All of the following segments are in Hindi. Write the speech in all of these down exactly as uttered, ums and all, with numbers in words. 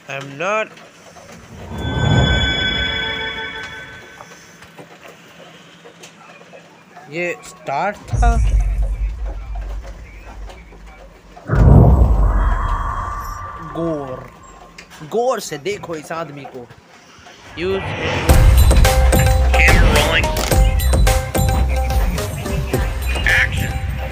I'm not. ये स्टार्ट था। गौर गौर से देखो इस आदमी को। यूज Camera rolling. Action.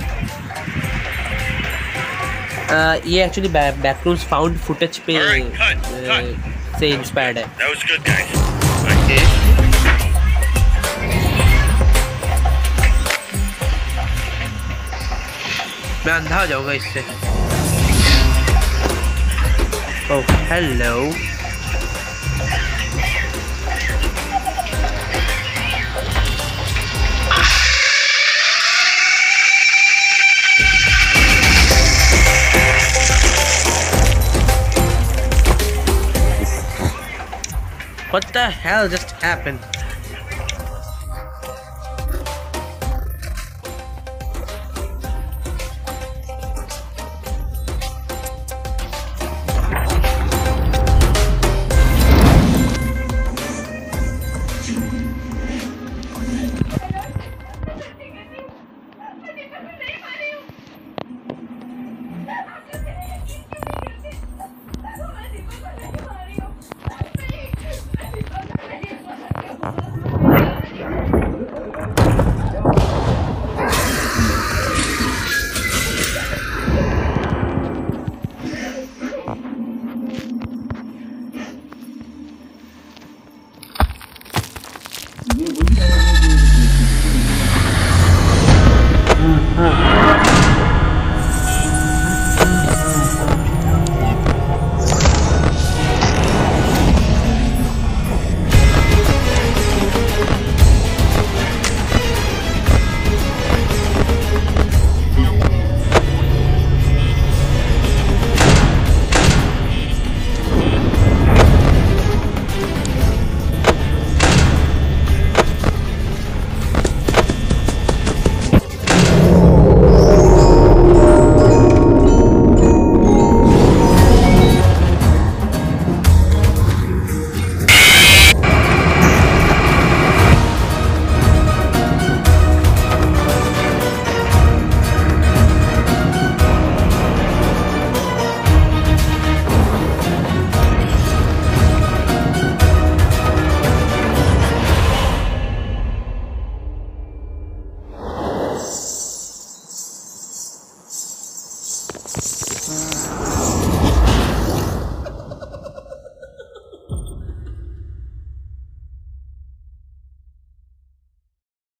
uh, ये एक्चुअली बैकरूम्स फाउंड फुटेज पे Alright, cut, uh, cut. से इंस्पायर्ड है। That was good, guys. Okay. मैं अंधा हो जाऊंगा इससे। Oh hello. What the hell just happened?